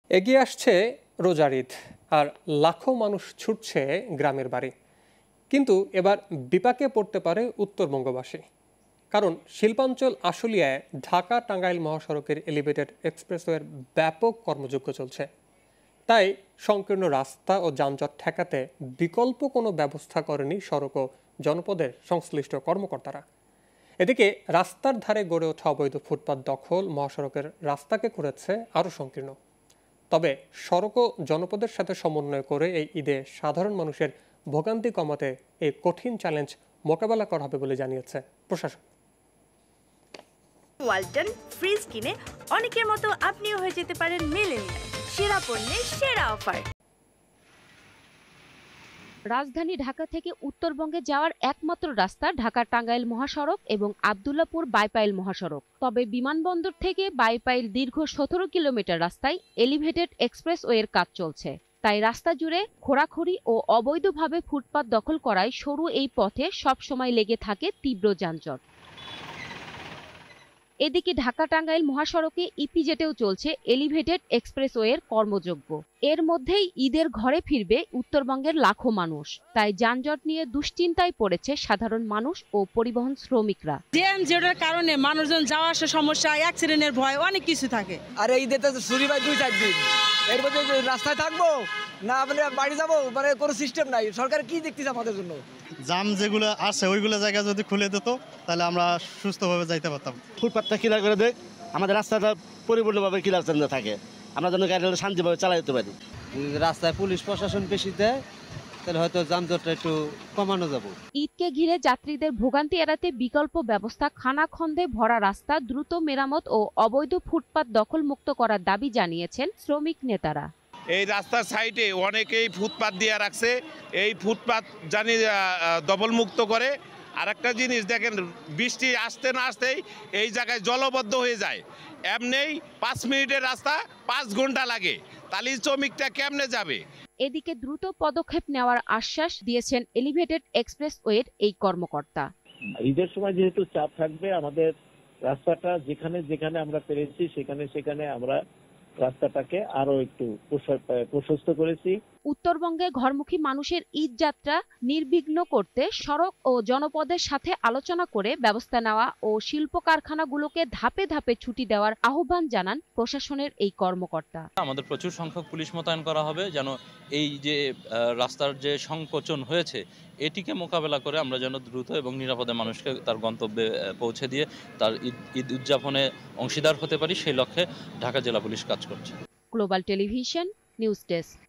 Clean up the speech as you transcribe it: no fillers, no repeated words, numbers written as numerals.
এগিয়ে আসছে রোজার ঈদ, আর লাখো মানুষ ছুটছে গ্রামের বাড়ি। কিন্তু এবার বিপাকে পড়তে পারে উত্তরবঙ্গবাসী, কারণ শিল্পাঞ্চল আশুলিয়ায় ঢাকা টাঙ্গাইল মহাসড়কের এলিভেটেড এক্সপ্রেসওয়ের ব্যাপক কর্মযজ্ঞ চলছে। তাই সংকীর্ণ রাস্তা ও যানজট ঠেকাতে বিকল্প কোনো ব্যবস্থা করেনি সড়ক ও জনপদের সংশ্লিষ্ট কর্মকর্তারা। এদিকে রাস্তার ধারে গড়ে ওঠা অবৈধ ফুটপাত দখল মহাসড়কের রাস্তাকে করেছে আরও সংকীর্ণ। তবে সড়ক ও জনপদের সাথে সমন্বয় করে এই ঈদে সাধারণ মানুষের ভোগান্তি কমাতে এই কঠিন চ্যালেঞ্জ মোকাবেলা করা হবে বলে জানিয়েছে প্রশাসন। ওয়ালটন ফ্রিজ কিনে অনেকের মতো আপনিও হয়ে যেতে পারেন মিলেনিয়াল। সেরা পণ্যের সেরা অফার। রাজধানী ঢাকা থেকে উত্তরবঙ্গে যাওয়ার একমাত্র রাস্তা ঢাকা টাঙ্গাইল মহাসড়ক এবং আব্দুল্লাপুর বাইপাইল মহাসড়ক। তবে বিমানবন্দর থেকে বাইপাইল দীর্ঘ 17 কিলোমিটার রাস্তায় এলিভেটেড এক্সপ্রেসওয়ের কাজ চলছে। তাই রাস্তা জুড়ে খোঁড়াখুড়ি ও অবৈধভাবে ফুটপাত দখল করায় সরু এই পথে সবসময় লেগে থাকে তীব্র যানজট। এদিকে ঢাকা টাঙ্গাইল মহাসড়কে ইপিজেটেও চলছে এলিভেটেড এক্সপ্রেসওয়ের কর্মযজ্ঞ। এর মধ্যেই ঈদের ঘরে ফিরবে উত্তরবঙ্গের লাখো মানুষ। তাই যানজট নিয়ে দুশ্চিন্তায় পড়েছে সাধারণ মানুষ ও পরিবহন শ্রমিকরা। জ্যাম জটের কারণে মানুষজন যাওয়া আসা সমস্যা, অ্যাক্সিডেন্টের ভয়, অনেক কিছু থাকে। আর ঈদে তো ছুটি পাই 2-4 দিন, এর মধ্যে রাস্তায় থাকবো না মানে বাড়ি যাবো, মানে কোনো সিস্টেম নাই। সরকার কি দেখতেছে আমাদের জন্য? জাম যেগুলো আছে ওইগুলো জায়গা যদি খুলে দিত তাহলে আমরা সুস্থভাবে যাইতে পারতাম। ফুটপাথটা ক্লিয়ার করে দেয়, আমাদের রাস্তাটা পরিপূর্ণভাবে ক্লিয়ার থাকে, আমরা যেন গাড়ি শান্তিভাবে চালাতে পারি। রাস্তায় পুলিশ প্রশাসন বেশি দেয় তাহলে হয়তো যানজটটা একটু কমানো যাবে। ঈদকে ঘিরে যাত্রীদের ভোগান্তি এড়াতে বিকল্প ব্যবস্থা খানাখন্দে ভরা রাস্তা দ্রুত মেরামত ও অবৈধ ফুটপাত দখল মুক্ত করার দাবি জানিয়েছেন শ্রমিক নেতারা। এই রাস্তার সাইডে অনেকেই ফুটপাত দিয়ে রাখছে, এই ফুটপাত জানি দখলমুক্ত করে। আর একটা জিনিস দেখেন, বৃষ্টি আসতে না আসতেই এই জায়গায় জলবদ্ধ হয়ে যায়। এমনিই 5 মিনিটের রাস্তা 5 ঘন্টা লাগে, তাহলে শ্রমিকটা কেমনে যাবে? এদিকে দ্রুত পদক্ষেপ নেওয়ার আশ্বাস দিয়েছেন এলিভেটেড এক্সপ্রেসওয়ের এই কর্মকর্তা। ঈদের সময় যেহেতু চাপ থাকবে, আমাদের রাস্তাটা যেখানে যেখানে আমরা পেরেছি সেখানে আমরা রাস্তাটাকে আরো একটু প্রশস্ত করেছি। উত্তরবঙ্গে ঘরমুখী মানুষের ঈদ যাত্রা নির্বিঘ্ন করতে সড়ক ও জনপদের সাথে আলোচনা করে ব্যবস্থা নেওয়া ও শিল্প কারখানাগুলোকে ধাপে ধাপে ছুটি দেওয়ার আহ্বান জানান প্রশাসনের এই কর্মকর্তা। আমাদের প্রচুর সংখ্যক পুলিশ মোতায়েন করা হবে, যেন এই যে রাস্তার যে সংকোচন হয়েছে এটিকে মোকাবেলা করে আমরা যেন দ্রুত এবং নিরাপদে মানুষকে তার গন্তব্যে পৌঁছে দিয়ে তার ঈদ উদযাপনে অংশীদার হতে পারি, সেই লক্ষ্যে ঢাকা জেলা পুলিশ কাজ করছে। Global television news desk.